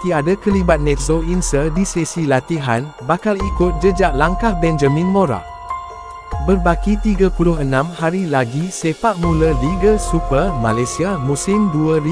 tiada kelibat Netso Ince di sesi latihan, bakal ikut jejak langkah Benjamin Mora. Berbaki 36 hari lagi sepak mula Liga Super Malaysia musim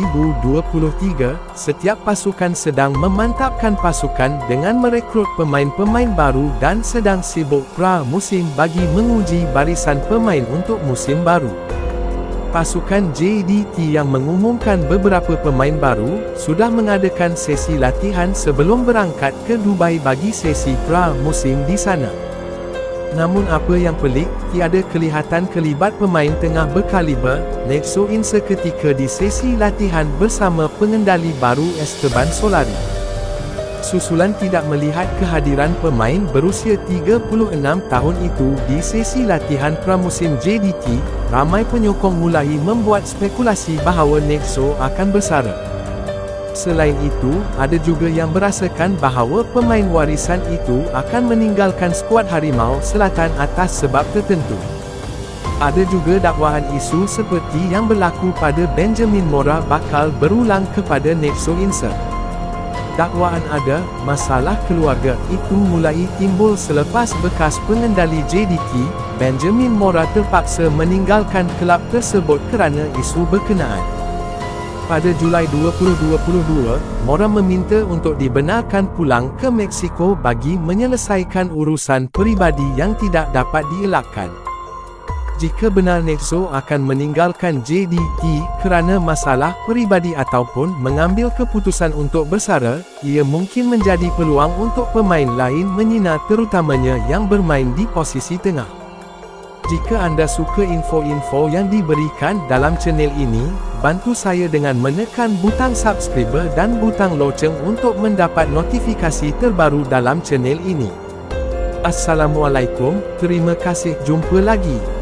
2023, setiap pasukan sedang memantapkan pasukan dengan merekrut pemain-pemain baru dan sedang sibuk pra-musim bagi menguji barisan pemain untuk musim baru. Pasukan JDT yang mengumumkan beberapa pemain baru, sudah mengadakan sesi latihan sebelum berangkat ke Dubai bagi sesi pra-musim di sana. Namun apa yang pelik, tiada kelihatan kelibat pemain tengah berkaliber Netso Ince ketika di sesi latihan bersama pengendali baru Esteban Solari. Susulan tidak melihat kehadiran pemain berusia 36 tahun itu di sesi latihan pramusim JDT, ramai penyokong mulai membuat spekulasi bahawa Netso akan bersara. Selain itu, ada juga yang berasakan bahawa pemain warisan itu akan meninggalkan skuad Harimau Selatan atas sebab tertentu. Ada juga dakwaan isu seperti yang berlaku pada Benjamin Mora bakal berulang kepada Netso Ince. Dakwaan ada masalah keluarga itu mulai timbul selepas bekas pengendali JDT, Benjamin Mora terpaksa meninggalkan kelab tersebut kerana isu berkenaan. Pada Julai 2022, Mora meminta untuk dibenarkan pulang ke Mexico bagi menyelesaikan urusan peribadi yang tidak dapat dielakkan. Jika benar Netso akan meninggalkan JDT kerana masalah peribadi ataupun mengambil keputusan untuk bersara, ia mungkin menjadi peluang untuk pemain lain menyinar terutamanya yang bermain di posisi tengah. Jika anda suka info-info yang diberikan dalam channel ini, bantu saya dengan menekan butang subscribe dan butang loceng untuk mendapat notifikasi terbaru dalam channel ini. Assalamualaikum, terima kasih, jumpa lagi.